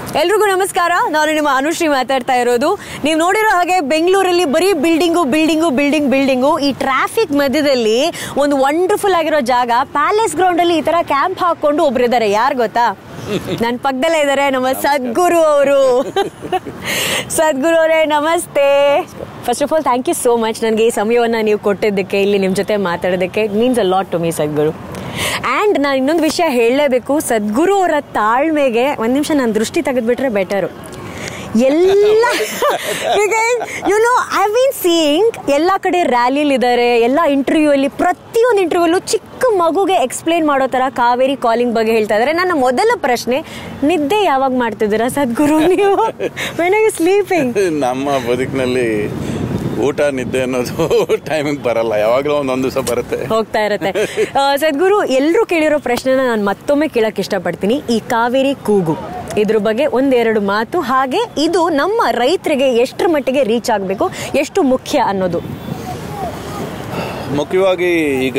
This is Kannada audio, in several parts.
ಎಲ್ರಿಗೂ ನಮಸ್ಕಾರ. ನಾನು ನಿಮ್ಮ ಅನುಶ್ರೀ ಮಾತಾಡ್ತಾ ಇರೋದು. ನೀವು ನೋಡಿರೋ ಹಾಗೆ ಬೆಂಗಳೂರಲ್ಲಿ ಬರೀ ಬಿಲ್ಡಿಂಗು. ಈ ಟ್ರಾಫಿಕ್ ಮಧ್ಯದಲ್ಲಿ ಒಂದು ವಂಡರ್ಫುಲ್ ಆಗಿರೋ ಜಾಗ ಪ್ಯಾಲೇಸ್ ಗ್ರೌಂಡ್ ಅಲ್ಲಿ ಈ ತರ ಕ್ಯಾಂಪ್ ಹಾಕೊಂಡು ಒಬ್ರು ಇದ್ದಾರೆ. ಯಾರು ಗೊತ್ತಾ? ನನ್ನ ಪಕ್ಕದಲ್ಲೇ ಇದ್ದಾರೆ ನಮ್ಮ ಸದ್ಗುರು ಅವರು. ಸದ್ಗುರು ಅವರೇ ನಮಸ್ತೆ. First of all thank you so much ನನಗೆ ಈ ಸಮಯವನ್ನು ನೀವು ಕೊಟ್ಟಿದ್ದಕ್ಕೆ, ಇಲ್ಲಿ ನಿಮ್ಮ ಜೊತೆ ಮಾತಾಡೋದಕ್ಕೆ. It means a lot to me Sadhguru. And ನಾನು ಇನ್ನೊಂದು ವಿಷಯ ಹೇಳಲೇಬೇಕು. ಸದ್ಗುರು ಅವರ ತಾಳ್ಮೆಗೆ ಒಂದು ನಿಮಿಷ ನಾನು ದೃಷ್ಟಿ ತೆಗೆದುಬಿಟ್ರೆ ಬೆಟರು. ಎಲ್ಲ ಯುನೋ ಐ ಬೀನ್ ಸೀಯಿಂಗ್ ಎಲ್ಲ ಕಡೆ ರ್ಯಾಲಿಲಿದ್ದಾರೆ, ಎಲ್ಲ ಇಂಟರ್ವ್ಯೂ ಅಲ್ಲಿ, ಪ್ರತಿಯೊಂದು ಇಂಟರ್ವ್ಯೂಲ್ಲೂ ಚಿಕ್ಕ ಮಗುಗೆ ಎಕ್ಸ್ಪ್ಲೇನ್ ಮಾಡೋ ಥರ ಕಾವೇರಿ ಕಾಲಿಂಗ್ ಬಗ್ಗೆ ಹೇಳ್ತಾ ಇದ್ದಾರೆ. ನನ್ನ ಮೊದಲ ಪ್ರಶ್ನೆ, ನಿದ್ದೆ ಯಾವಾಗ ಮಾಡ್ತಿದ್ದೀರಾ ಸದ್ಗುರು ನೀವು? When are you sleeping? ನಮ್ಮ ಬದುಕಿನಲ್ಲಿ ಊಟ ನಿದ್ದೆ ಅನ್ನೋದು ಟೈಮಿಂಗ್ ಬರಲ್ಲ, ಯಾವಾಗಲೂ ಒಂದೊಂದು ದಿವಸ ಬರುತ್ತೆ, ಹೋಗ್ತಾ ಇರುತ್ತೆ. ಸದ್ಗುರು, ಎಲ್ಲರೂ ಕೇಳಿರೋ ಪ್ರಶ್ನೆನ ನಾನು ಮತ್ತೊಮ್ಮೆ ಕೇಳಕ್ಕೆ ಇಷ್ಟಪಡ್ತೀನಿ. ಈ ಕಾವೇರಿ ಕೂಗು ಇದ್ರ ಬಗ್ಗೆ ಒಂದೆರಡು ಮಾತು, ಹಾಗೆ ಇದು ನಮ್ಮ ರೈತರಿಗೆ ಎಷ್ಟರ ಮಟ್ಟಿಗೆ ರೀಚ್ ಆಗಬೇಕು, ಎಷ್ಟು ಮುಖ್ಯ ಅನ್ನೋದು. ಮುಖ್ಯವಾಗಿ ಈಗ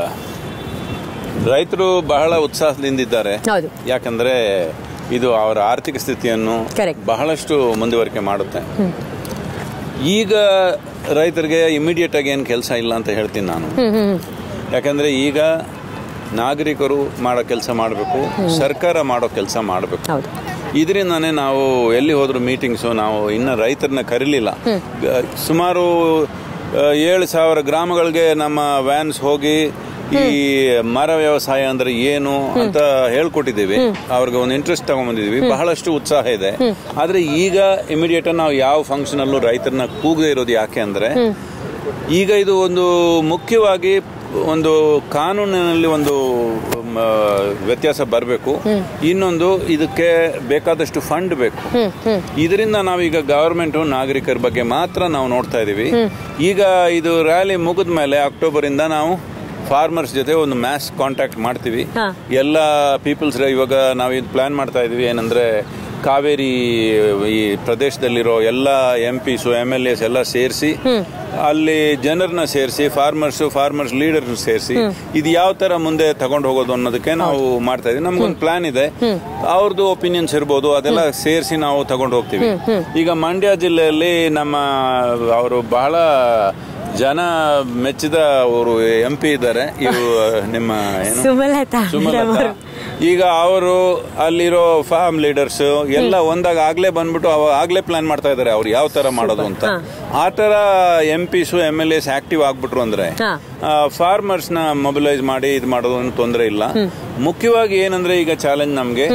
ರೈತರು ಬಹಳ ಉತ್ಸಾಹದಿಂದಿದ್ದಾರೆ. ಯಾಕಂದ್ರೆ ಇದು ಅವರ ಆರ್ಥಿಕ ಸ್ಥಿತಿಯನ್ನು ಬಹಳಷ್ಟು ಮುಂದುವರಿಕೆ ಮಾಡುತ್ತೆ. ಈಗ ರೈತರಿಗೆ ಇಮಿಡಿಯೇಟ್ ಆಗಿ ಏನು ಕೆಲಸ ಇಲ್ಲ ಅಂತ ಹೇಳ್ತೀನಿ ನಾನು. ಯಾಕಂದ್ರೆ ಈಗ ನಾಗರಿಕರು ಮಾಡೋ ಕೆಲಸ ಮಾಡಬೇಕು, ಸರ್ಕಾರ ಮಾಡೋ ಕೆಲಸ ಮಾಡಬೇಕು. ಇದರಿಂದಾನೇ ನಾವು ಎಲ್ಲಿ ಹೋದ್ರು ಮೀಟಿಂಗ್ಸು, ನಾವು ಇನ್ನು ರೈತರನ್ನ ಕರೀಲಿಲ್ಲ. ಸುಮಾರು 7,000 ಗ್ರಾಮಗಳಿಗೆ ನಮ್ಮ ವ್ಯಾನ್ಸ್ ಹೋಗಿ ಈ ಮರ ವ್ಯವಸಾಯ ಅಂದ್ರೆ ಏನು ಅಂತ ಹೇಳ್ಕೊಟ್ಟಿದ್ದೀವಿ. ಅವ್ರಿಗೆ ಒಂದು ಇಂಟ್ರೆಸ್ಟ್ ತಗೊಂಡ್ಬಂದಿದ್ದೀವಿ. ಬಹಳಷ್ಟು ಉತ್ಸಾಹ ಇದೆ. ಆದ್ರೆ ಈಗ ಇಮಿಡಿಯೇಟ್ ನಾವು ಯಾವ ಫಂಕ್ಷನ್ ಅಲ್ಲೂ ರೈತರನ್ನ ಕೂಗದೆ ಇರೋದು ಯಾಕೆ ಅಂದ್ರೆ, ಈಗ ಇದು ಒಂದು ಮುಖ್ಯವಾಗಿ ಒಂದು ಕಾನೂನಿನಲ್ಲಿ ಒಂದು ವ್ಯತ್ಯಾಸ ಬರಬೇಕು. ಇನ್ನೊಂದು, ಇದಕ್ಕೆ ಬೇಕಾದಷ್ಟು ಫಂಡ್ ಬೇಕು. ಇದರಿಂದ ನಾವೀಗ ಗವರ್ಮೆಂಟ್ ನಾಗರಿಕರ ಬಗ್ಗೆ ಮಾತ್ರ ನಾವು ನೋಡ್ತಾ ಇದೀವಿ. ಈಗ ಇದು ರ್ಯಾಲಿ ಮುಗಿದ ಮೇಲೆ ಅಕ್ಟೋಬರ್ ಇಂದ ನಾವು ಫಾರ್ಮರ್ಸ್ ಜೊತೆ ಒಂದು ಮ್ಯಾಸ್ ಕಾಂಟ್ಯಾಕ್ಟ್ ಮಾಡ್ತೀವಿ. ಎಲ್ಲ ಪೀಪಲ್ಸ್ ಇವಾಗ ನಾವು ಇದು ಪ್ಲಾನ್ ಮಾಡ್ತಾ ಇದೀವಿ. ಏನಂದ್ರೆ ಕಾವೇರಿ ಈ ಪ್ರದೇಶದಲ್ಲಿರೋ ಎಲ್ಲ MPs MLAs ಎಲ್ಲ ಸೇರಿಸಿ, ಅಲ್ಲಿ ಜನರನ್ನ ಸೇರಿಸಿ, ಫಾರ್ಮರ್ಸ್ ಲೀಡರ್ ಸೇರಿಸಿ, ಇದು ಯಾವ ತರ ಮುಂದೆ ತಗೊಂಡು ಹೋಗೋದು ಅನ್ನೋದಕ್ಕೆ ನಾವು ಮಾಡ್ತಾ ಇದೀವಿ. ನಮ್ಗೊಂದು ಪ್ಲಾನ್ ಇದೆ. ಅವ್ರದ್ದು ಒಪಿನಿಯನ್ಸ್ ಇರ್ಬೋದು, ಅದೆಲ್ಲ ಸೇರಿಸಿ ನಾವು ತಗೊಂಡು ಹೋಗ್ತೀವಿ. ಈಗ ಮಂಡ್ಯ ಜಿಲ್ಲೆಯಲ್ಲಿ ನಮ್ಮ ಅವರು ಬಹಳ ಜನ ಮೆಚ್ಚಿದ ಅವರು MP ಇದ್ದಾರೆ, ಇವು ನಿಮ್ಮ ಸುಮಲತಾ. ಈಗ ಅವರು ಅಲ್ಲಿರೋ ಫಾರ್ಮ್ ಲೀಡರ್ಸ್ ಎಲ್ಲ ಒಂದಾಗ ಆಗ್ಲೇ ಬಂದ್ಬಿಟ್ಟು ಆಗ್ಲೇ ಪ್ಲಾನ್ ಮಾಡ್ತಾ ಇದ್ದಾರೆ ಅವ್ರು ಯಾವ ತರ ಮಾಡೋದು ಅಂತ. ಆ ತರ MPs MLAs ಆಕ್ಟಿವ್ ಆಗ್ಬಿಟ್ರು ಅಂದ್ರೆ ಫಾರ್ಮರ್ಸ್ ನ ಮೊಬಿಲೈಸ್ ಮಾಡಿ ಇದು ಮಾಡೋದು ತೊಂದರೆ ಇಲ್ಲ. ಮುಖ್ಯವಾಗಿ ಏನಂದ್ರೆ ಈಗ ಚಾಲೆಂಜ್ ನಮ್ಗೆ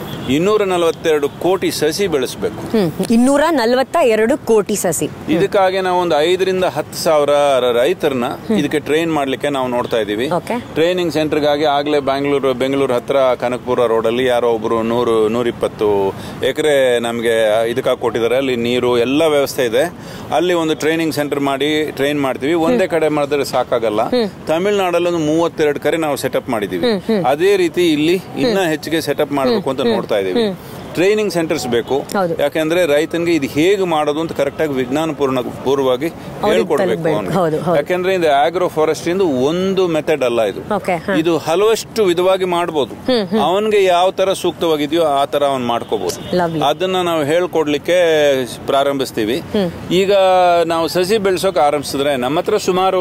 242 ಕೋಟಿ ಸಸಿ ಬೆಳೆಸಬೇಕು. 242 ಕೋಟಿ ಸಸಿ. ಇದಕ್ಕಾಗಿ ನಾವು ಒಂದು 5,000 to 10,000 ರೈತರನ್ನ ಇದಕ್ಕೆ ಟ್ರೈನ್ ಮಾಡ್ಲಿಕ್ಕೆ ನಾವು ನೋಡ್ತಾ ಇದೀವಿ. ಟ್ರೈನಿಂಗ್ ಸೆಂಟರ್ಗಾಗಿ ಆಗ್ಲೇ ಬೆಂಗಳೂರು ಹತ್ರ ಕನಕಪುರ ರೋಡ್ ಅಲ್ಲಿ ಯಾರೋ ಒಬ್ರು 100-120 ಎಕರೆ ನಮ್ಗೆ ಇದಕ್ಕಾಗಿ ಕೊಟ್ಟಿದ್ದಾರೆ. ಅಲ್ಲಿ ನೀರು ಎಲ್ಲ ವ್ಯವಸ್ಥೆ ಇದೆ. ಅಲ್ಲಿ ಒಂದು ಟ್ರೈನಿಂಗ್ ಸೆಂಟರ್ ಮಾಡಿ ಟ್ರೈನ್ ಮಾಡ್ತೀವಿ. ಒಂದೇ ಕಡೆ ಮಾಡಿದ್ರೆ ಸಾಕಾಗಲ್ಲ. ತಮಿಳುನಾಡಲ್ಲಿ ಒಂದು 32 ಕಡೆ ನಾವು ಸೆಟಪ್ ಮಾಡಿದೀವಿ. ಅದೇ ರೀತಿ ಇಲ್ಲಿ ಇನ್ನ ಹೆಚ್ಚಿಗೆ ಸೆಟಪ್ ಮಾಡಬೇಕು ಅಂತ ನೋಡ್ತಾ ಇದೀವಿ. ಟ್ರೈನಿಂಗ್ ಸೆಂಟರ್ಸ್ ಬೇಕು. ಯಾಕಂದ್ರೆ ರೈತನಿಗೆ ಇದು ಹೇಗೆ ಮಾಡೋದು ಅಂತ ಕರೆಕ್ಟ್ ಆಗಿ ವಿಜ್ಞಾನಪೂರ್ವವಾಗಿ ಹೇಳ್ಕೊಡ್ಬೇಕು. ಯಾಕಂದ್ರೆ ಇದು ಆಗ್ರೋ ಫಾರೆಸ್ಟ್ರಿ ಒಂದು ಮೆಥಡ್ ಅಲ್ಲ, ಇದು ಹಲವಷ್ಟು ವಿಧವಾಗಿ ಮಾಡಬಹುದು. ಅವನ್ಗೆ ಯಾವ ತರ ಸೂಕ್ತವಾಗಿದೆಯೋ ಆ ತರ ಅವನ್ ಮಾಡ್ಕೋಬಹುದು. ಅದನ್ನ ನಾವು ಹೇಳ್ಕೊಡ್ಲಿಕ್ಕೆ ಪ್ರಾರಂಭಿಸ್ತೀವಿ. ಈಗ ನಾವು ಸಸಿ ಬೆಳೆಸೋಕೆ ಆರಂಭಿಸಿದ್ರೆ ನಮ್ಮ ಹತ್ರ ಸುಮಾರು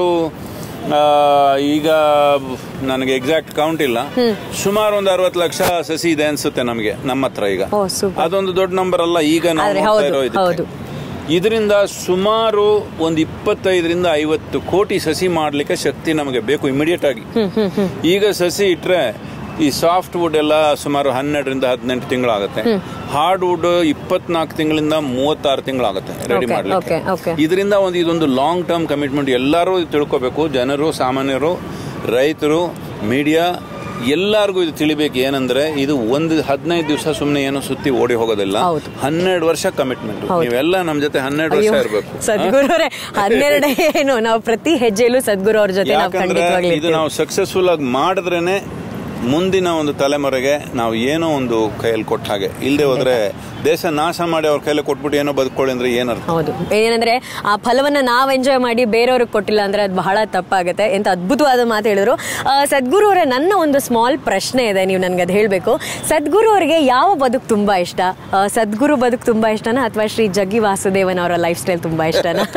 ಈಗ ನನಗೆ ಎಕ್ಸಾಕ್ಟ್ ಕೌಂಟ್ ಇಲ್ಲ, ಸುಮಾರು ಒಂದು 60 ಲಕ್ಷ ಸಸಿ ಇದೆ ಅನ್ಸುತ್ತೆ ನಮಗೆ ನಮ್ಮ ಹತ್ರ. ಈಗ ಅದೊಂದು ದೊಡ್ಡ ನಂಬರ್ ಅಲ್ಲ. ಈಗ ನಾವು ಇದರಿಂದ ಸುಮಾರು ಒಂದು 25-50 ಕೋಟಿ ಸಸಿ ಮಾಡ್ಲಿಕ್ಕೆ ಶಕ್ತಿ ನಮಗೆ ಬೇಕು ಇಮಿಡಿಯೇಟ್ ಆಗಿ. ಈಗ ಸಸಿ ಇಟ್ರೆ ಈ ಸಾಫ್ಟ್ ವುಡ್ ಎಲ್ಲ ಸುಮಾರು 12-18 ತಿಂಗಳಾಗುತ್ತೆ. ಹಾರ್ಡ್ ವುಡ್ 24 ತಿಂಗಳಿಂದ 36 ತಿಂಗಳಾಗುತ್ತೆ ರೆಡಿ ಮಾಡ್ಲಿಕ್ಕೆ. ಇದರಿಂದ ಇದೊಂದು ಲಾಂಗ್ ಟರ್ಮ್ ಕಮಿಟ್ಮೆಂಟ್. ಎಲ್ಲರೂ ತಿಳ್ಕೋಬೇಕು, ಜನರು, ಸಾಮಾನ್ಯರು, ರೈತರು, ಮೀಡಿಯಾ ಎಲ್ಲರಿಗೂ ಇದು ತಿಳಿಬೇಕು. ಏನಂದ್ರೆ ಇದು 15 ದಿವಸ ಸುಮ್ಮನೆ ಏನೋ ಸುತ್ತಿ ಓಡಿ ಹೋಗೋದಿಲ್ಲ. 12 ವರ್ಷ ಕಮಿಟ್ಮೆಂಟ್. ನೀವೆಲ್ಲ ನಮ್ ಜೊತೆ 12 ವರ್ಷ ಇರಬೇಕು. ಸದ್ಗುರುರೇ 12 ಏನು, ನಾವು ಪ್ರತಿ ಹೆಜ್ಜೆಯಲ್ಲೂ ಸದ್ಗುರು ಅವ್ರ ಜೊತೆ ಇದು ನಾವು ಸಕ್ಸಸ್ಫುಲ್ ಆಗಿ ಮಾಡಿದ್ರೇನೆ ಮುಂದಿನ ಒಂದು ತಲೆಮಾರಿಗೆ ನಾವು ಏನೋ ಒಂದು ಕೈಯಲ್ಲಿ ಕೊಟ್ಟ ಹಾಗೆ. ಇಲ್ಲದೆ ಹೋದ್ರೆ ದೇಶ ನಾಶ ಮಾಡಿ ಅವ್ರ ಕೈಯಲ್ಲಿ ಕೊಟ್ಬಿಟ್ಟು ಏನೋ ಬದುಕೊಳ್ಳಿ ಅಂದ್ರೆ ಏನರ್ಥ? ಹೌದು, ಏನಂದ್ರೆ ಆ ಫಲವನ್ನ ನಾವು ಎಂಜಾಯ್ ಮಾಡಿ ಬೇರೆಯವ್ರಿಗೆ ಕೊಟ್ಟಿಲ್ಲ ಅಂದ್ರೆ ಅದು ಬಹಳ ತಪ್ಪಾಗುತ್ತೆ. ಎಂತ ಅದ್ಭುತವಾದ ಮಾತು ಹೇಳಿದ್ರು ಸದ್ಗುರು ಅವರೇ. ನನ್ನ ಒಂದು ಸ್ಮಾಲ್ ಪ್ರಶ್ನೆ ಇದೆ, ನೀವು ನನ್ಗೆ ಅದು ಹೇಳ್ಬೇಕು. ಸದ್ಗುರು ಅವರಿಗೆ ಯಾವ ಬದುಕು ತುಂಬಾ ಇಷ್ಟ? ಸದ್ಗುರು ಬದುಕು ತುಂಬಾ ಇಷ್ಟನಾ ಅಥವಾ ಶ್ರೀ ಜಗ್ಗಿ ವಾಸುದೇವನ್ ಅವರ ಲೈಫ್ ಸ್ಟೈಲ್ ತುಂಬಾ ಇಷ್ಟನಾ?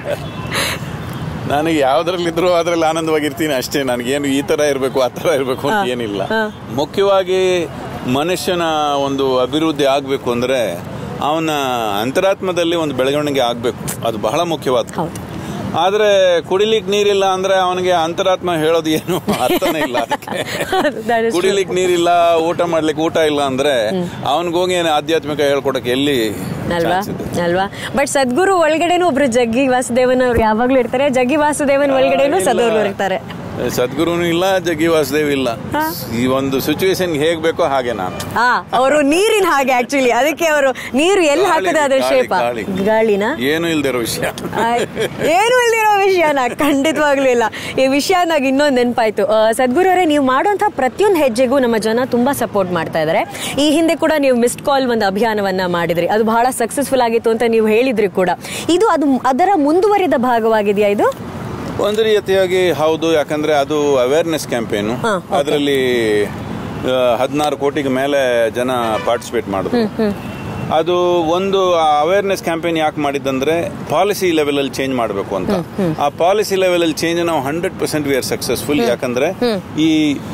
ನನಗೆ ಯಾವ್ದ್ರಲ್ಲಿದ್ರು ಅದ್ರಲ್ಲಿ ಆನಂದವಾಗಿರ್ತೀನಿ ಅಷ್ಟೇ. ನನಗೇನು ಈ ತರ ಇರಬೇಕು ಆ ತರ ಇರಬೇಕು ಅಂತ ಏನಿಲ್ಲ. ಮುಖ್ಯವಾಗಿ ಮನುಷ್ಯನ ಒಂದು ಅಭಿವೃದ್ಧಿ ಆಗ್ಬೇಕು ಅಂದ್ರೆ ಅವನ ಅಂತರಾತ್ಮದಲ್ಲಿ ಒಂದು ಬೆಳವಣಿಗೆ ಆಗ್ಬೇಕು, ಅದು ಬಹಳ ಮುಖ್ಯವಾದ. ಆದ್ರೆ ಕುಡಿಲಿಕ್ಕೆ ನೀರಿಲ್ಲ ಅಂದ್ರೆ ಅವನಿಗೆ ಅಂತರಾತ್ಮ ಹೇಳೋದು ಏನು ಅರ್ಥನೇ ಇಲ್ಲ. ಅದಕ್ಕೆ ಕುಡಿಲಿಕ್ಕೆ ನೀರಿಲ್ಲ, ಊಟ ಮಾಡ್ಲಿಕ್ಕೆ ಊಟ ಇಲ್ಲ ಅಂದ್ರೆ ಅವನಿಗೋಗಿ ಆಧ್ಯಾತ್ಮಿಕ ಹೇಳ್ಕೊಡಕ್ಕೆ ಎಲ್ಲಿ ಅಲ್ವಾ? ಬಟ್ ಸದ್ಗುರು ಒಳಗಡೆನೂ ಒಬ್ರು ಜಗ್ಗಿ ವಾಸುದೇವನ್ ಅವ್ರು ಯಾವಾಗ್ಲೂ ಇರ್ತಾರೆ, ಜಗ್ಗಿ ವಾಸುದೇವನ್ ಒಳಗಡೆನೂ ಸದ್ಗುರು ಇರ್ತಾರೆ. ಸದ್ಗುರುನು ಇಲ್ಲ, ಜಗ್ಗಿ ವಾಸುದೇವ್ ಇಲ್ಲ. ಈ ಒಂದು ಸಿಚುವೇಶನ್ ಹೇಗ್ ಬೇಕೋ ಹಾಗೆ ನಾನು. ಅವರು ನೀರಿನ ಹಾಗೆ ಆಕ್ಚುಲಿ. ಅದಕ್ಕೆ ಅವರು ನೀರು ಎಲ್ಲಿ ಹಾಕಿದ್ರೆ ಅದ್ರ ಶೇಪ ಗಾಳಿನ ಏನು ಇಲ್ದಿರೋ ವಿಷಯ, ಏನು ಇಲ್ದಿರೋ ವಿಷಯನ ಖಂಡಿತವಾಗ್ಲೂ ಇಲ್ಲ. ಈ ವಿಷಯ ನಾಗ ಇನ್ನೊಂದು ನೆನಪಾಯ್ತು. ಸದ್ಗುರು ಅವರೇ, ನೀವು ಮಾಡುವಂತಹ ಪ್ರತಿಯೊಂದು ಹೆಜ್ಜೆಗೂ ನಮ್ಮ ಜನ ತುಂಬಾ ಸಪೋರ್ಟ್ ಮಾಡ್ತಾ ಇದ್ದಾರೆ. ಈ ಹಿಂದೆ ಕೂಡ ನೀವು ಮಿಸ್ಡ್ ಕಾಲ್ ಒಂದು ಅಭಿಯಾನವನ್ನ ಮಾಡಿದ್ರಿ, ಅದು ಬಹಳ ಸಕ್ಸಸ್ಫುಲ್ ಆಗಿತ್ತು ಅಂತ ನೀವು ಹೇಳಿದ್ರಿ ಕೂಡ. ಇದು ಅದರ ಮುಂದುವರಿದ ಭಾಗವಾಗಿದೆಯಾ ಇದು? ಒಂದು ರೀತಿಯಾಗಿ ಹೌದು, ಯಾಕಂದ್ರೆ ಅದು ಅವೇರ್ನೆಸ್ ಕ್ಯಾಂಪೇನು. ಅದರಲ್ಲಿ 16 ಕೋಟಿಗೆ ಮೇಲೆ ಜನ ಪಾರ್ಟಿಸಿಪೇಟ್ ಮಾಡಿದ್ರು. ಅದು ಒಂದು ಅವೇರ್ನೆಸ್ ಕ್ಯಾಂಪೇನ್ ಯಾಕೆ ಮಾಡಿದ್ದಂದ್ರೆ ಪಾಲಿಸಿ ಲೆವೆಲ್ ಅಲ್ಲಿ ಚೇಂಜ್ ಮಾಡಬೇಕು ಅಂತ. ಆ ಪಾಲಿಸಿ ಲೆವೆಲ್ ಅಲ್ಲಿ ಚೇಂಜ್ ನಾವು 100% ವಿ ಆರ್ ಸಕ್ಸಸ್ಫುಲ್. ಯಾಕಂದ್ರೆ ಈ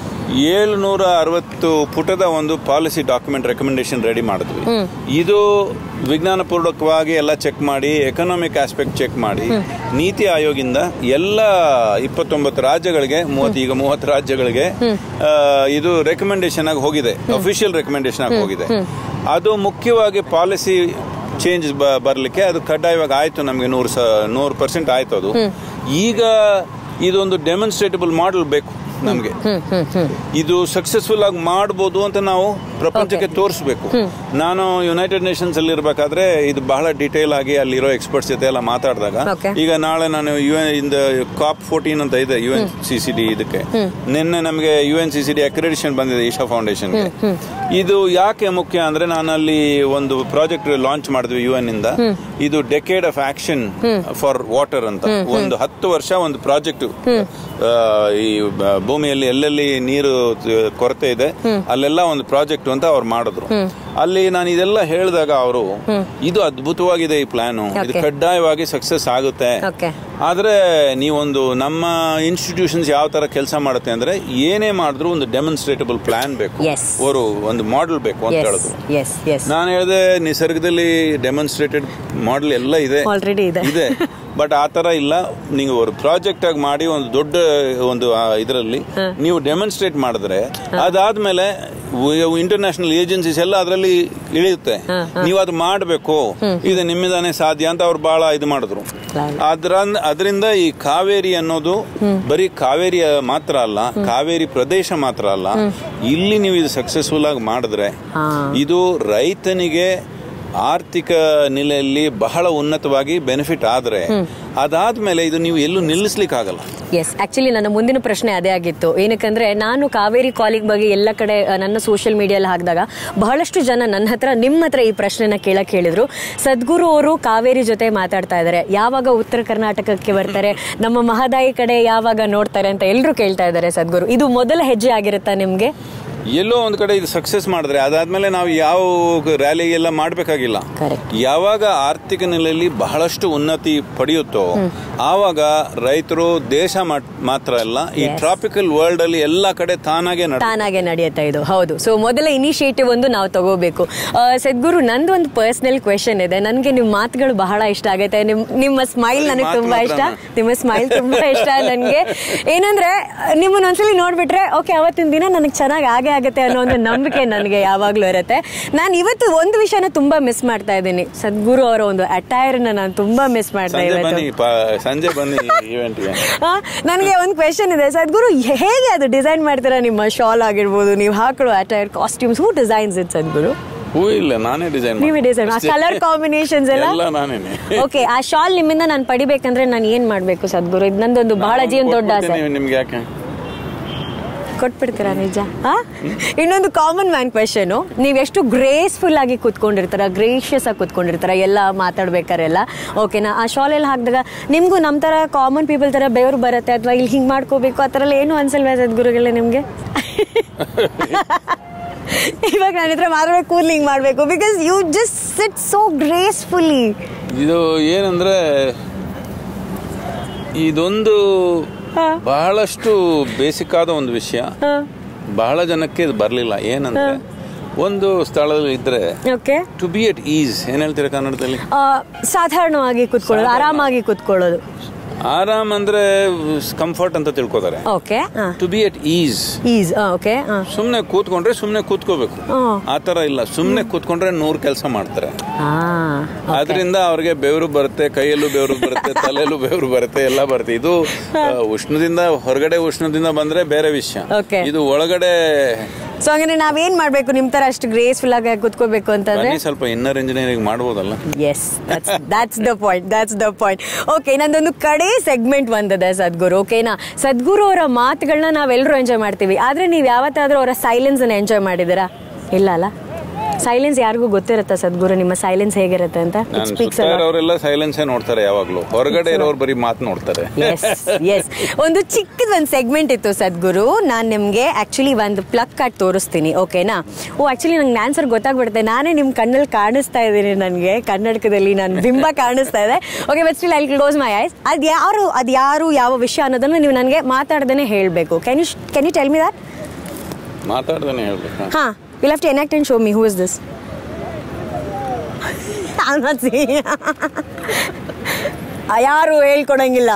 760 ಪುಟದ ಒಂದು ಪಾಲಿಸಿ ಡಾಕ್ಯುಮೆಂಟ್ ರೆಕಮೆಂಡೇಶನ್ ರೆಡಿ ಮಾಡಿದ್ವಿ. ಇದು ವಿಜ್ಞಾನಪೂರ್ವಕವಾಗಿ ಎಲ್ಲ ಚೆಕ್ ಮಾಡಿ, ಎಕನಾಮಿಕ್ ಆಸ್ಪೆಕ್ಟ್ ಚೆಕ್ ಮಾಡಿ, ನೀತಿ ಆಯೋಗಿಂದ ಎಲ್ಲ 29 ರಾಜ್ಯಗಳಿಗೆ 30 ರಾಜ್ಯಗಳಿಗೆ ಇದು ರೆಕಮೆಂಡೇಶನ್ ಆಗಿ ಹೋಗಿದೆ, ಅಫಿಷಿಯಲ್ ರೆಕಮೆಂಡೇಶನ್ ಆಗಿ ಹೋಗಿದೆ. ಅದು ಮುಖ್ಯವಾಗಿ ಪಾಲಿಸಿ ಚೇಂಜ್ ಬರಲಿಕ್ಕೆ ಅದು ಕಡ್ಡಾಯವಾಗಿ ಆಯ್ತು. ನಮಗೆ 100% ಆಯ್ತು. ಅದು ಈಗ ಇದೊಂದು ಡೆಮಾನ್ಸ್ಟ್ರೇಟಬಲ್ ಮಾಡೆಲ್ ಬೇಕು ನಮ್ಗೆ. ಇದು ಸಕ್ಸಸ್ಫುಲ್ ಆಗಿ ಮಾಡ್ಬೋದು ಅಂತ ನಾವು ಪ್ರಪಂಚಕ್ಕೆ ತೋರಿಸ್ಬೇಕು. ನಾನು ಯುನೈಟೆಡ್ ನೇಷನ್ಸ್ ಅಲ್ಲಿ ಇರ್ಬೇಕಾದ್ರೆ ಇದು ಬಹಳ ಡೀಟೇಲ್ ಆಗಿ ಅಲ್ಲಿರೋ ಎಕ್ಸ್ಪರ್ಟ್ಸ್ ಜೊತೆ ಎಲ್ಲ ಮಾತಾಡಿದಾಗ, ಈಗ ನಾಳೆ ನಾನು COP14 ಅಂತ ಇದೆ UNCCD, ಇದಕ್ಕೆ ನಿನ್ನೆ ನಮಗೆ UNCCD ಅಕ್ರೆಡಿಷನ್ ಬಂದಿದೆ ಈಶಾ ಫೌಂಡೇಶನ್ಗೆ. ಇದು ಯಾಕೆ ಮುಖ್ಯ ಅಂದ್ರೆ, ನಾನು ಅಲ್ಲಿ ಒಂದು ಪ್ರಾಜೆಕ್ಟ್ ಲಾಂಚ್ ಮಾಡಿದ್ವಿ UN ಇಂದ. ಇದು decade of action for water ಅಂತ. ಒಂದು 10 ವರ್ಷ ಒಂದು ಪ್ರಾಜೆಕ್ಟ್, ಈ ಭೂಮಿಯಲ್ಲಿ ಎಲ್ಲೆಲ್ಲಿ ನೀರು ಕೊರತೆ ಇದೆ ಅಲ್ಲೆಲ್ಲ ಒಂದು ಪ್ರಾಜೆಕ್ಟ್ ಅಂತ ಅವ್ರು ಮಾಡಿದ್ರು. ಅಲ್ಲಿ ನಾನು ಇದೆಲ್ಲ ಹೇಳಿದಾಗ ಅವರು, ಇದು ಅದ್ಭುತವಾಗಿದೆ ಈ ಪ್ಲಾನು, ಇದು ಕಡ್ಡಾಯವಾಗಿ ಸಕ್ಸಸ್ ಆಗುತ್ತೆ. ಆದ್ರೆ ನೀವೊಂದು ನಮ್ಮ ಇನ್ಸ್ಟಿಟ್ಯೂಷನ್ಸ್ ಯಾವ ತರ ಕೆಲಸ ಮಾಡುತ್ತೆ ಅಂದ್ರೆ, ಏನೇ ಮಾಡಿದ್ರು ಒಂದು ಡೆಮಾನ್ಸ್ಟ್ರೇಟಬಲ್ ಪ್ಲಾನ್ ಬೇಕು, ಒಂದು ಮಾಡೆಲ್ ಬೇಕು ಅಂತ ಹೇಳಿದ್ರು. ನಾನು ಹೇಳಿದೆ, ನಿಸರ್ಗದಲ್ಲಿ ಡೆಮಾನ್ಸ್ಟ್ರೇಟೆಡ್ ಮಾಡೆಲ್ ಎಲ್ಲ ಇದೆ, ಬಟ್ ಆ ತರ ಇಲ್ಲ. ನೀವು ಒಂದು ಪ್ರಾಜೆಕ್ಟ್ ಆಗಿ ಮಾಡಿ ಒಂದು ದೊಡ್ಡ ಒಂದು ಇದರಲ್ಲಿ ನೀವು ಡೆಮಾನ್ಸ್ಟ್ರೇಟ್ ಮಾಡಿದ್ರೆ, ಅದಾದ್ಮೇಲೆ ಇಂಟರ್ನ್ಯಾಷನಲ್ ಏಜೆನ್ಸೀಸ್ ಎಲ್ಲ ಅದರಲ್ಲಿ ಇಳಿಯುತ್ತೆ. ನೀವು ಅದು ಮಾಡಬೇಕು, ಇದು ನಿಮ್ಮಿಂದಾನೇ ಸಾಧ್ಯ ಅಂತ ಅವ್ರು ಬಹಳ ಇದು ಮಾಡಿದ್ರು. ಅದರಿಂದ ಈ ಕಾವೇರಿ ಅನ್ನೋದು ಬರೀ ಕಾವೇರಿ ಮಾತ್ರ ಅಲ್ಲ, ಕಾವೇರಿ ಪ್ರದೇಶ ಮಾತ್ರ ಅಲ್ಲ, ಇಲ್ಲಿ ನೀವು ಇದು ಸಕ್ಸಸ್ಫುಲ್ ಆಗಿ ಮಾಡಿದ್ರೆ ಇದು ರೈತನಿಗೆ ಆರ್ಥಿಕ ನೆಲೆಯಲ್ಲಿ ಬಹಳ ಉನ್ನತವಾಗಿ ಬೆನಿಫಿಟ್ ಆದ್ರೆ, ಅದಾದ್ಮೇಲೆ ಇದು ನೀವು ಎಲ್ಲೂ ನಿಲ್ಲಿಸ್ಲಿಕ್ಕೆ ಆಗಲ್ಲ. ಎಸ್, ಆಕ್ಚುಲಿ ನನ್ನ ಮುಂದಿನ ಪ್ರಶ್ನೆ ಅದೇ ಆಗಿತ್ತು. ಏನಕ್ಕಂದ್ರೆ, ನಾನು ಕಾವೇರಿ ಕಾಲಿಂಗ್ ಬಗ್ಗೆ ಎಲ್ಲ ಕಡೆ ನನ್ನ ಸೋಷಿಯಲ್ ಮೀಡಿಯಲ್ಲಿ ಹಾಕಿದಾಗ ಬಹಳಷ್ಟು ಜನ ನನ್ನ ಹತ್ರ, ನಿಮ್ಮ ಹತ್ರ ಈ ಪ್ರಶ್ನೆನ ಕೇಳಕ್ ಹೇಳಿದ್ರು. ಸದ್ಗುರು ಅವರು ಕಾವೇರಿ ಜೊತೆ ಮಾತಾಡ್ತಾ ಇದ್ದಾರೆ, ಯಾವಾಗ ಉತ್ತರ ಕರ್ನಾಟಕಕ್ಕೆ ಬರ್ತಾರೆ, ನಮ್ಮ ಮಹದಾಯಿ ಕಡೆ ಯಾವಾಗ ನೋಡ್ತಾರೆ ಅಂತ ಎಲ್ಲರೂ ಕೇಳ್ತಾ ಇದ್ದಾರೆ. ಸದ್ಗುರು, ಇದು ಮೊದಲ ಹೆಜ್ಜೆ ಆಗಿರುತ್ತಾ ನಿಮ್ಗೆ? ಎಲ್ಲೋ ಒಂದ್ ಕಡೆ ಇದು ಸಕ್ಸಸ್ ಮಾಡಿದ್ರೆ ಅದಾದ್ಮೇಲೆ ನಾವು ಯಾವ ರ್ಯಾಲಿ ಎಲ್ಲ ಮಾಡ್ಬೇಕಾಗಿಲ್ಲ. ಯಾವಾಗ ಆರ್ಥಿಕ ನೆಲೆಯಲ್ಲಿ ಬಹಳಷ್ಟು ಉನ್ನತಿ ಪಡೆಯುತ್ತೋ ಆವಾಗ ರೈತರು ದೇಶ ಮಾತ್ರ ಅಲ್ಲ, ಈ ಟ್ರಾಪಿಕಲ್ ವರ್ಲ್ಡ್ ಅಲ್ಲಿ ಎಲ್ಲಾ ಕಡೆ ತಾನಾಗೆ ನಡೆಯುತ್ತೆ ಇದು. ಹೌದು. ಸೊ ಮೊದಲ ಇನಿಷಿಯೇಟಿವ್ ಒಂದು ನಾವು ತಗೋಬೇಕು. ಸದ್ಗುರು, ನಂದು ಒಂದು ಪರ್ಸನಲ್ ಕ್ವೆಶನ್ ಇದೆ. ನನ್ಗೆ ನಿಮ್ ಮಾತುಗಳು ಬಹಳ ಇಷ್ಟ ಆಗುತ್ತೆ. ನಿಮ್ಮ ಸ್ಮೈಲ್ ನನಗೆ ತುಂಬಾ ಇಷ್ಟ. ನಿಮ್ಮ ಸ್ಮೈಲ್ ತುಂಬಾ ಇಷ್ಟ ನನ್ಗೆ. ಏನಂದ್ರೆ, ನಿಮ್ಮನ್ನ ಒಂದ್ಸಲಿ ನೋಡ್ಬಿಟ್ರೆ ಓಕೆ, ಅವತ್ತಿನ ದಿನ ನನಗೆ ಚೆನ್ನಾಗಿ ಆಗತ್ತೆ ಅನ್ನೋ ಒಂದು ನಂಬಿಕೆ ನನಗೆ ಯಾವಾಗ್ಲೂ ಇರುತ್ತೆ. ನಾನು ಇವತ್ತು ಒಂದು ವಿಷಯನ ತುಂಬಾ ಮಿಸ್ ಮಾಡ್ತಾ ಇದ್ದೀನಿ, ಸದ್ಗುರು ಅವರ ಒಂದು ಅಟೈರ್ ನಾನು ತುಂಬಾ ಮಿಸ್ ಮಾಡ್ತಾ ಇದ್ದೀನಿ. ಸಂಜೆ ಬನ್ನಿ ಈವೆಂಟ್ಗೆ. ನನಗೆ ಒಂದು ಕ್ವೆಶನ್ ಇದೆ, ಸದ್ಗುರು ಹೇಗೆ ಅದು ಡಿಸೈನ್ ಮಾಡ್ತೀರಾ? ನಿಮ್ಮ ಶಾಲ್ ಆಗಿರ್ಬೋದು, ನೀವು ಹಾಕೊಳ್ಳೋ attire, costumes, who designs it Sadhguru? ಇಲ್ಲ, ನಾನೇ ಡಿಸೈನ್. ನೀವೇ ಡಿಸೈನ್? ಆ ಕಲರ್ ಕಾಂಬಿನೇಷನ್ಸ್ ಎಲ್ಲ ನಾನೇನೆ. ಓಕೆ, ಆ ಶಾಲ್ ನಿಮ್ಮಿಂದ ನಾನು ಪಡಿಬೇಕಂದ್ರೆ ನಾನು ಏನ್ ಮಾಡ್ಬೇಕು ಸದ್ಗುರು? ಇದು ನಂದೊಂದು ಬಹಳ ಜೀವನ ದೊಡ್ಡ ಆಸೆ. ನಿಮ್ಗೆ ಯಾಕೆ ಕೊಟ್ಬಿಡ್ತೀರಾ ನಿಜ? ಇನ್ನೊಂದು ಕಾಮನ್ ಮ್ಯಾನ್ ಕ್ವೆಶನ್, ನೀವೆಷ್ಟು ಗ್ರೇಸ್ಫುಲ್ ಆಗಿ ಕೂತ್ಕೊಂಡಿರ್ತಾರ, ಗ್ರೇಷಿಯಸ್ ಆಗಿ ಕೂತ್ಕೊಂಡಿರ್ತಾರ ಎಲ್ಲ ಮಾತಾಡ್ಬೇಕಾರೆಲ್ಲ, ಓಕೆನಾ? ಆ ಶಾಲೆಲ್ಲ ಹಾಕಿದಾಗ ನಿಮಗೂ ನಮ್ಮ ಥರ ಕಾಮನ್ ಪೀಪಲ್ ಥರ ಬೆವರು ಬರುತ್ತೆ ಅಥವಾ ಇಲ್ಲಿ ಹಿಂಗೆ ಮಾಡ್ಕೋಬೇಕು ಆ ಥರ ಎಲ್ಲ ಏನು ಅನ್ಸಲ್ವಾ ಸದ್ಗುರುಗಳೇ ನಿಮಗೆ? ಇವಾಗ ನನ್ನ ಹತ್ರ ಮಾತಾಡಬೇಕು, ಕೂದಲು ಹಿಂಗೆ ಮಾಡಬೇಕು, because you just sit so gracefully. ಇದು ಏನಂದ್ರೆ ಇದೊಂದು ಬಹಳಷ್ಟು ಬೇಸಿಕ್ ಆದ ಒಂದು ವಿಷಯ. ಬಹಳ ಜನಕ್ಕೆ ಇದು ಬರಲಿಲ್ಲ. ಏನಂದ್ರೆ ಒಂದು ಸ್ಥಳದಲ್ಲಿ ಇದ್ರೆ ಟು ಬಿ ಎಟ್ ಈಸ್, ಏನ್ ಹೇಳ್ತೀರಾ ಕನ್ನಡದಲ್ಲಿ? ಸಾಧಾರಣವಾಗಿ ಕೂತ್ಕೊಳ್ಳೋದು, ಆರಾಮಾಗಿ ಕೂತ್ಕೊಳ್ಳೋದು. ಆರಾಮ್ ಅಂದ್ರೆ ಕಂಫರ್ಟ್ ಅಂತ ತಿಳ್ಕೊತಾರೆ. ಟು ಬಿ ಎಟ್ ಈಸ್, ಸುಮ್ನೆ ಕೂತ್ಕೊಂಡ್ರೆ ಸುಮ್ನೆ ಕೂತ್ಕೋಬೇಕು, ಆತರ ಇಲ್ಲ. ಸುಮ್ನೆ ಕೂತ್ಕೊಂಡ್ರೆ 100 ಕೆಲಸ ಮಾಡ್ತಾರೆ. ಅದರಿಂದ ಅವ್ರಿಗೆ ಬೆವರು ಬರುತ್ತೆ, ಕೈಯಲ್ಲೂ ಬೆವರು ಬರುತ್ತೆ, ತಲೆಯಲ್ಲೂ ಬೆವರು ಬರುತ್ತೆ, ಎಲ್ಲ ಬರುತ್ತೆ. ಇದು ಉಷ್ಣದಿಂದ ಹೊರಗಡೆ ಉಷ್ಣದಿಂದ ಬಂದ್ರೆ ಬೇರೆ ವಿಷಯ. ಇದು ಒಳಗಡೆ. ಸೊ ಹಂಗಂದ್ರೆ ನಾವೇನ್ ಮಾಡ್ಬೇಕು ನಿಮ್ ತರ ಅಷ್ಟು ಗ್ರೇಸ್ಫುಲ್ ಆಗಿ ಕೂತ್ಕೋಬೇಕು ಅಂತಂದ್ರೆ ಸ್ವಲ್ಪ ಇನ್ನರ್ ಇಂಜಿನಿಯರಿಂಗ್ ಮಾಡ್ಬೋದಲ್ಲ? Yes, that's the point. Okay, ನಂದೊಂದು ಕಡೆ ಸೆಗ್ಮೆಂಟ್ ಬಂದಿದೆ ಸದ್ಗುರು, ಓಕೆನಾ? ಸದ್ಗುರು ಅವರ ಮಾತುಗಳನ್ನ ನಾವೆಲ್ಲರೂ ಎಂಜಾಯ್ ಮಾಡ್ತೀವಿ, ಆದ್ರೆ ನೀವು ಯಾವತ್ತಾದ್ರೂ ಅವರ ಸೈಲೆನ್ಸ್ ಅನ್ನ ಎಂಜಾಯ್ ಮಾಡಿದ್ದೀರಾ? ಇಲ್ಲ ಅಲ್ಲ? ಸೈಲೆನ್ಸ್ ಯಾರಿಗೂ ಗೊತ್ತಿರುತ್ತಾ ಸದ್ಗುರು ನಿಮ್ಮ ಸೈಲೆನ್ಸ್ ಹೇಗಿರುತ್ತೆ ಅಂತ? ಅವರೆಲ್ಲ ಸೈಲೆನ್ಸ್ ನೋಡ್ತಾರೆ ಯಾವಾಗ್ಲೂ, ಹೊರಗಡೆ ಇರೋರು ಬರೀ ಮಾತು ನೋಡ್ತಾರೆ. ಎಸ್, ಒಂದು ಚಿಕ್ಕದೊಂದು ಸೆಗ್ಮೆಂಟ್ ಇತ್ತು ಸದ್ಗುರು, ನಾನು ನಿಮ್ಗೆ ಆಕ್ಚುಲಿ ಒಂದು ಪ್ಲಗ್ ಕಾರ್ಡ್ ತೋರಿಸ್ತೀನಿ, ಓಕೆನಾ? ಆಕ್ಚುಲಿ ನಂಗೆ ಆನ್ಸರ್ ಗೊತ್ತಾಗ್ಬಿಡುತ್ತೆ, ನಾನೇ ನಿಮ್ ಕಣ್ಣಲ್ಲಿ ಕಾಣಿಸ್ತಾ ಇದ್ದೀನಿ, ನನಗೆ ಕನ್ನಡಕದಲ್ಲಿ ನನ್ನ ಬಿಂಬ ಕಾಣಿಸ್ತಾ ಇದೆ. Okay, but still I close my eyes. ಅದು ಯಾರು ಯಾವ ವಿಷಯ ಅನ್ನೋದನ್ನ ನೀವು ನನಗೆ ಮಾತಾಡ್ದೇನೆ ಹೇಳಬೇಕು. Can you tell me that? ಮಾತಾಡ್ದೇನೆ ಹೇಳ್ಬೇಕು? ಹಾ, you'll have to enact and show me who is this. I'm not seeing. ಯಾರು ಹೇಳ್ಕೊಡಂಗಿಲ್ಲ.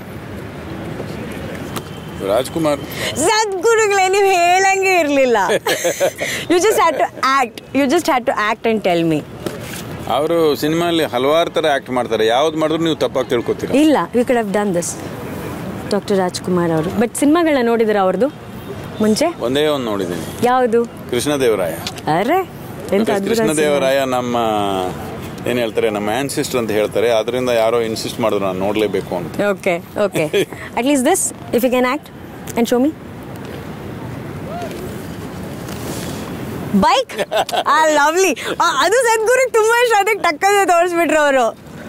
ರಾಜ್ಕುಮಾರ್. ಸದ್ಗುರುಗಳೇ, ನೀವು ಹೇಳಂಗೆ ಇರಲಿಲ್ಲ. You just had to act and tell me. ಅವರು ಸಿನಿಮಾಲಿ ಹಲವಾರು ತರ ಆಕ್ಟ್ ಮಾಡ್ತಾರೆ, ಯಾವ್ದು ಮಾಡಿದ್ರು ನೀವು ತಪ್ಪಾಗಿ ತಿಳ್ಕೊತೀರಾ. ಇಲ್ಲ, you could have done this, doctor Rajkumar ಅವರು. ಬಟ್ ಸಿನಿಮಾಗಳನ್ನ ನೋಡಿದ್ರ ಅವ್ರದ್ದು ಮುಂಚೆ? ಒಂದೇ ಒಂದು ನೋಡಿದ್ದೀನಿ. ಯಾವುದು? ಕೃಷ್ಣದೇವರಾಯ. ಅರೆ, ಕೃಷ್ಣದೇವರಾಯ ನಮ್ಮ ಏನ್ ಹೇಳ್ತಾರೆ, ನಮ್ಮ ಆನ್ಸಿಸ್ಟರ್ ಅಂತ ಹೇಳ್ತಾರೆ. ಅದರಿಂದ ಯಾರೋ ಇನ್ಸಿಸ್ಟ್ ಮಾಡಿದ್ರು ನಾನು ನೋಡ್ಲೇಬೇಕು ಅಂತ. Okay, at least this if you can act and show me. Bike, lovely. ಅದು ಸದ್ಗುರು ತುಂಬಾ ಅದಕ್ಕೆ ಟಕ್ಕನೆ ತೋರಿಸ್ಬಿಟ್ರು ಅವರು.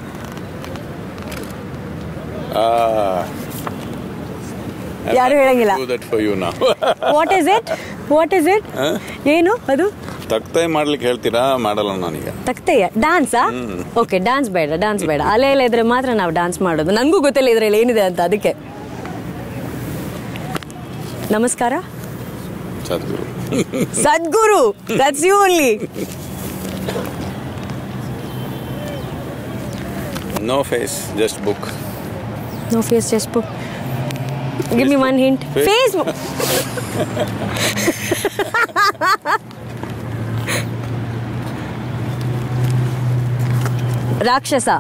ಯಾರು ಹೇಳಂಗಿಲ್ಲ. What is it? ಏನು ಅದು? ತಕ್ತೆ ಮಾಡ್ಲಿಕ್ಕೆ ಹೇಳ್ತೀರಾ? ಮಾಡಲ್ಲ ನಾನೀಗ. ತಕ್ತೆಯ ಡ್ಯಾನ್ಸಾ? ಓಕೆ, ಡ್ಯಾನ್ಸ್ ಬೇಡ. ಅಲೆ ಇದ್ರೆ ಮಾತ್ರ ನಾವು ಡ್ಯಾನ್ಸ್ ಮಾಡೋದು. ನನಗೂ ಗೊತ್ತಿಲ್ಲ ಇದ್ರಲ್ಲಿ ಏನಿದೆ ಅಂತ, ಅದಕ್ಕೆ. ನಮಸ್ಕಾರ Sadhguru. That's you only. No face, just book. No face, just book. Give me one hint. Facebook. ರಾಕ್ಷಸ.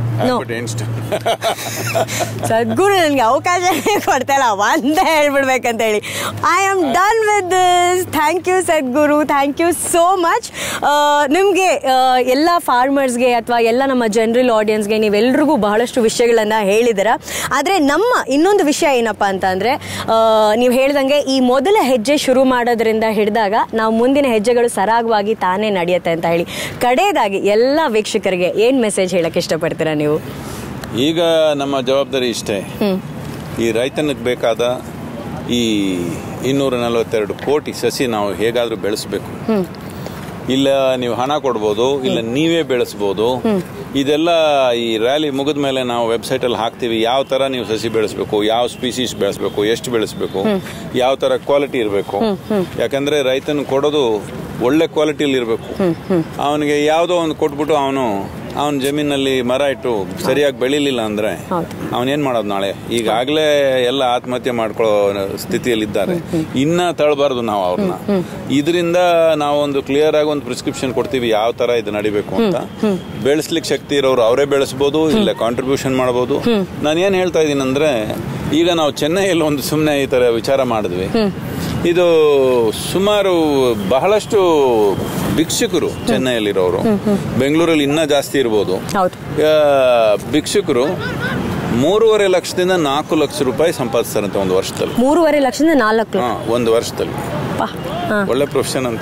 ಸದ್ಗುರು ನನಗೆ ಅವಕಾಶ ಕೊಡ್ತಾ ಇಲ್ಲ, ಒಂದೇ ಹೇಳ್ಬಿಡ್ಬೇಕಂತ ಹೇಳಿ. I am done with this. Thank you Sadhguru, thank you so much. ನಿಮಗೆ ಎಲ್ಲ ಫಾರ್ಮರ್ಸ್ಗೆ ಅಥವಾ ಎಲ್ಲ ನಮ್ಮ ಜನರಲ್ ಆಡಿಯನ್ಸ್ಗೆ ನೀವೆಲ್ರಿಗೂ ಬಹಳಷ್ಟು ವಿಷಯಗಳನ್ನು ಹೇಳಿದ್ದೀರ. ಆದರೆ ನಮ್ಮ ಇನ್ನೊಂದು ವಿಷಯ ಏನಪ್ಪ ಅಂತಂದರೆ, ನೀವು ಹೇಳ್ದಂಗೆ ಈ ಮೊದಲ ಹೆಜ್ಜೆ ಶುರು ಮಾಡೋದ್ರಿಂದ ಹಿಡಿದಾಗ ನಾವು ಮುಂದಿನ ಹೆಜ್ಜೆಗಳು ಸರಾಗವಾಗಿ ತಾನೇ ನಡೆಯುತ್ತೆ ಅಂತ ಹೇಳಿ, ಕಡೆಯದಾಗಿ ಎಲ್ಲ ವೀಕ್ಷಕರಿಗೆ ಏನು ಮೆಸೇಜ್ ಹೇಳಕ್ಕೆ ಇಷ್ಟಪಡ್ತೀರಾ ನೀವು? ಈಗ ನಮ್ಮ ಜವಾಬ್ದಾರಿ ಇಷ್ಟೇ, ಈ ರೈತನಿಗೆ ಬೇಕಾದ ಈ 242 ಕೋಟಿ ಸಸಿ ನಾವು ಹೇಗಾದ್ರೂ ಬೆಳೆಸಬೇಕು. ಇಲ್ಲ ನೀವು ಹಣ ಕೊಡ್ಬೋದು, ಇಲ್ಲ ನೀವೇ ಬೆಳೆಸ್ಬೋದು. ಇದೆಲ್ಲ ಈ ರ್ಯಾಲಿ ಮುಗಿದ ಮೇಲೆ ನಾವು ವೆಬ್ಸೈಟಲ್ಲಿ ಹಾಕ್ತೀವಿ. ಯಾವ ಥರ ನೀವು ಸಸಿ ಬೆಳೆಸಬೇಕು, ಯಾವ ಸ್ಪೀಸೀಸ್ ಬೆಳೆಸಬೇಕು, ಎಷ್ಟು ಬೆಳೆಸಬೇಕು, ಯಾವ ಥರ ಕ್ವಾಲಿಟಿ ಇರಬೇಕು. ಯಾಕಂದರೆ ರೈತನ ಕೊಡೋದು ಒಳ್ಳೆ ಕ್ವಾಲಿಟಿಯಲ್ಲಿ ಇರಬೇಕು. ಅವನಿಗೆ ಯಾವುದೋ ಒಂದು ಕೊಟ್ಬಿಟ್ಟು ಅವನ ಜಮೀನಲ್ಲಿ ಮರ ಇಟ್ಟು ಸರಿಯಾಗಿ ಬೆಳಿಲಿಲ್ಲ ಅಂದ್ರೆ ಅವನೇನ್ ಮಾಡೋದು ನಾಳೆ? ಈಗಾಗಲೇ ಎಲ್ಲ ಆತ್ಮಹತ್ಯೆ ಮಾಡ್ಕೊಳ್ಳೋ ಸ್ಥಿತಿಯಲ್ಲಿದ್ದಾರೆ. ಇನ್ನ ತಳಬಾರ್ದು ನಾವು ಅವ್ರನ್ನ. ಇದರಿಂದ ನಾವೊಂದು ಕ್ಲಿಯರ್ ಆಗಿ ಒಂದು ಪ್ರಿಸ್ಕ್ರಿಪ್ಷನ್ ಕೊಡ್ತೀವಿ ಯಾವ ತರ ಇದು ನಡಿಬೇಕು ಅಂತ. ಬೆಳೆಸ್ಲಿಕ್ಕೆ ಶಕ್ತಿ ಇರೋರು ಅವರೇ ಬೆಳೆಸಬಹುದು, ಇಲ್ಲ ಕಾಂಟ್ರಿಬ್ಯೂಷನ್ ಮಾಡಬಹುದು. ನಾನು ಏನ್ ಹೇಳ್ತಾ ಇದ್ದೀನಿ ಅಂದ್ರೆ, ಈಗ ನಾವು ಚೆನ್ನೈಯಲ್ಲಿ ಒಂದು ಸುಮ್ಮನೆ ಈ ತರ ವಿಚಾರ ಮಾಡಿದ್ವಿ. ಇದು ಸುಮಾರು ಬಹಳಷ್ಟು ಭಿಕ್ಷುಕರು ಚೆನ್ನೈಯಲ್ಲಿರೋರು, ಬೆಂಗಳೂರಲ್ಲಿ ಇನ್ನೂ ಜಾಸ್ತಿ ಇರ್ಬೋದು, ಭಿಕ್ಷುಕರು 3.5 ಲಕ್ಷದಿಂದ 4 ಲಕ್ಷ ರೂಪಾಯಿ ಸಂಪಾದಿಸ್ತಾರಂತೆ ಒಂದು ವರ್ಷದಲ್ಲಿ. 3.5 ಲಕ್ಷದಿಂದ 4 ಲಕ್ಷ ಒಂದು ವರ್ಷದಲ್ಲಿ. ಒಳ್ಳೆ ಪ್ರೊಫೆಷನ್ ಅಂತ.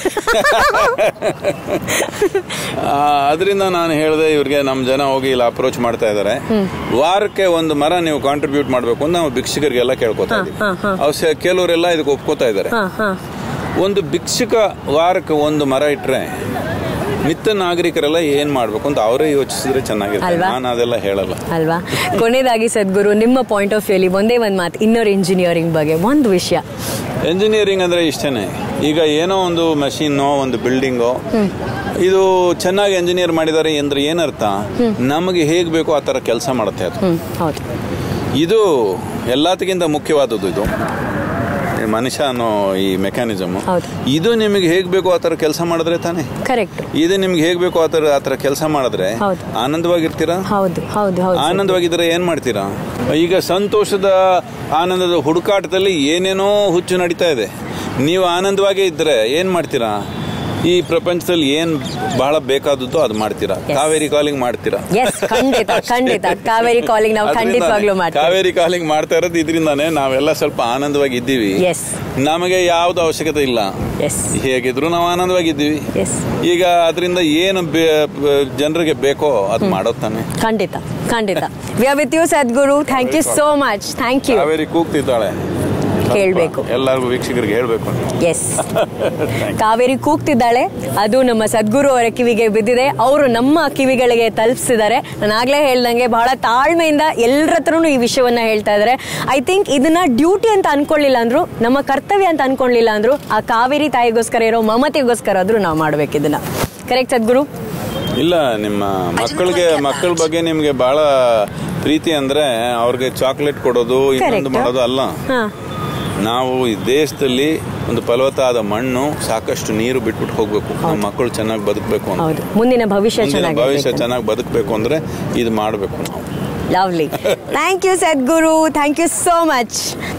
ಅದರಿಂದ ನಾನು ಹೇಳಿದೆ ಇವ್ರಿಗೆ, ನಮ್ಮ ಜನ ಹೋಗಿ ಇಲ್ಲಿ ಅಪ್ರೋಚ್ ಮಾಡ್ತಾ ಇದ್ದಾರೆ, ವಾರಕ್ಕೆ ಒಂದು ಮರ ನೀವು ಕಾಂಟ್ರಿಬ್ಯೂಟ್ ಮಾಡಬೇಕು ಅಂತ ನಾವು ಭಿಕ್ಷುಕರಿಗೆಲ್ಲ ಕೇಳ್ಕೊತಾ ಇದ್ದೀವಿ. ಕೆಲವರೆಲ್ಲ ಇದಕ್ಕೆ ಒಪ್ಕೋತಾ ಇದ್ದಾರೆ. ಒಂದು ಭಿಕ್ಷುಕ ವಾರಕ್ಕೆ ಒಂದು ಮರ ಇಟ್ರೆ ನಿತ್ಯ ನಾಗರಿಕರೆಲ್ಲ ಏನ್ ಮಾಡ್ಬೇಕು ಅಂತ ಅವರೇ ಯೋಚಿಸಿದ್ರೆ ಚೆನ್ನಾಗಿರುತ್ತೆ. ನಾನು ಅದೆಲ್ಲ ಹೇಳಲ್ಲ ಅಲ್ವಾ. ಕೊನೆಯದಾಗಿ ಸದ್ಗುರು, ನಿಮ್ಮ ಪಾಯಿಂಟ್ ಆಫ್ ವ್ಯೂಲಿ ಒಂದೇ ಒಂದು ಮಾತು, ಇನ್ನರ್ ಇಂಜಿನಿಯರಿಂಗ್ ಬಗ್ಗೆ ಒಂದು ವಿಷಯ. ಎಂಜಿನಿಯರಿಂಗ್ ಅಂದ್ರೆ ಇಷ್ಟೇನೆ. ಈಗ ಏನೋ ಒಂದು ಮಷೀನೋ ಒಂದು ಬಿಲ್ಡಿಂಗೋ ಇದು ಚೆನ್ನಾಗಿ ಎಂಜಿನಿಯರ್ ಮಾಡಿದ್ದಾರೆ ಅಂದ್ರೆ ಏನರ್ಥ, ನಮಗೆ ಹೇಗ್ ಬೇಕೋ ಆ ತರ ಕೆಲಸ ಮಾಡುತ್ತೆ ಅದು. ಇದು ಎಲ್ಲದಕ್ಕಿಂತ ಮುಖ್ಯವಾದದ್ದು. ಇದು ಮನುಷ್ಯ ಅನ್ನೋ ಈ ಮೆಕ್ಯಾನಿಸಮ್, ಇದು ನಿಮಗೆ ಹೇಗ್ ಬೇಕೋ ಆ ತರ ಕೆಲಸ ಮಾಡಿದ್ರೆ ತಾನೆ ಕರೆಕ್ಟ್. ಇದು ನಿಮ್ಗೆ ಹೇಗ್ ಬೇಕೋ ಆ ತರ ಕೆಲಸ ಮಾಡಿದ್ರೆ ಆನಂದವಾಗಿರ್ತೀರಾ. ಆನಂದವಾಗಿದ್ರೆ ಏನ್ ಮಾಡ್ತೀರಾ? ಈಗ ಸಂತೋಷದ ಆನಂದದ ಹುಡುಕಾಟದಲ್ಲಿ ಏನೇನೋ ಹುಚ್ಚು ನಡೀತಾ ಇದೆ. ನೀವು ಆನಂದವಾಗಿ ಇದ್ರೆ ಏನ್ ಮಾಡ್ತೀರಾ? ಈ ಪ್ರಪಂಚದಲ್ಲಿ ಏನ್ ಬಹಳ ಬೇಕಾದದ್ದು ಅದು ಮಾಡ್ತೀರಾ. ಕಾವೇರಿ ಕಾಲಿಂಗ್ ಮಾಡ್ತೀರಾ. ಕಾವೇರಿ ಕಾಲಿಂಗ್ ಮಾಡ್ತಾ ಇರೋದು ಇದರಿಂದಾನೆ. ನಾವೆಲ್ಲ ಸ್ವಲ್ಪ ಆನಂದವಾಗಿ ಇದ್ದೀವಿ. ನಮಗೆ ಯಾವ್ದು ಅವಶ್ಯಕತೆ ಇಲ್ಲ. ಹೇಗಿದ್ರು ನಾವು ಆನಂದವಾಗಿದ್ದೀವಿ. ಈಗ ಅದರಿಂದ ಏನು ಜನರಿಗೆ ಬೇಕೋ ಅದು ಮಾಡೋದು ತಾನೆ. ಖಂಡಿತ ಖಂಡಿತ. We are with you Sadhguru. Thank you so much. Thank you. Kaveri ಕೂಗ್ತಿದ್ದಾಳೆ, ಕೇಳಬೇಕು, ಎಲ್ಲರಿಗೂ ವೀಕ್ಷಕರಿಗೆ ಹೇಳ್ಬೇಕು. ಎಸ್, ಕಾವೇರಿ ಕೂಗ್ತಿದ್ದಾಳೆ, ಅದು ನಮ್ಮ ಸದ್ಗುರು ಅವರ ಕಿವಿಗೆ ಬಿದ್ದಿದೆ, ಅವರು ನಮ್ಮ ಕಿವಿಗಳಿಗೆ ತಲುಪಿಸಿದ್ದಾರೆ. ನಾನು ಆಗ್ಲೇ ಹೇಳ್ದಂಗೆ ಬಹಳ ತಾಳ್ಮೆಯಿಂದ ಎಲ್ಲರ ಹತ್ರನೂ ಈ ವಿಷಯವನ್ನ ಹೇಳ್ತಾ ಇದ್ದಾರೆ. ಐ ಥಿಂಕ್ ಇದನ್ನ ಡ್ಯೂಟಿ ಅಂತ ಅನ್ಕೊಳ್ಳಿಲ್ಲ ಅಂದ್ರು, ನಮ್ಮ ಕರ್ತವ್ಯ ಅಂತ ಅನ್ಕೊಳ್ಳಿಲ್ಲ ಅಂದ್ರು, ಆ ಕಾವೇರಿ ತಾಯಿಗೋಸ್ಕರ ಇರೋ ಮಮತೆಗೋಸ್ಕರ ಆದ್ರೂ ನಾವು ಮಾಡ್ಬೇಕು ಇದನ್ನ. ಕರೆಕ್ಟ್ ಸದ್ಗುರು? ಇಲ್ಲ, ನಿಮ್ಮ ಮಕ್ಕಳ ಬಗ್ಗೆ ನಿಮ್ಗೆ ಬಹಳ ಪ್ರೀತಿ ಅಂದ್ರೆ ಅವ್ರಿಗೆ ಚಾಕ್ಲೇಟ್ ಕೊಡೋದು ಇನ್ನೊಂದು ಮಾಡೋದು ಅಲ್ಲ. ನಾವು ಈ ದೇಶದಲ್ಲಿ ಒಂದು ಫಲವತ್ತಾದ ಮಣ್ಣು, ಸಾಕಷ್ಟು ನೀರು ಬಿಟ್ಬಿಟ್ಟು ಹೋಗ್ಬೇಕು. ನಮ್ಮ ಮಕ್ಕಳು ಚೆನ್ನಾಗಿ ಬದುಕಬೇಕು ಅಂತ, ಮುಂದಿನ ಭವಿಷ್ಯ ಚೆನ್ನಾಗಿ ಬದುಕಬೇಕು ಅಂದ್ರೆ ಇದು ಮಾಡಬೇಕು ನಾವು. Lovely. Thank you Sadhguru. Thank you so much.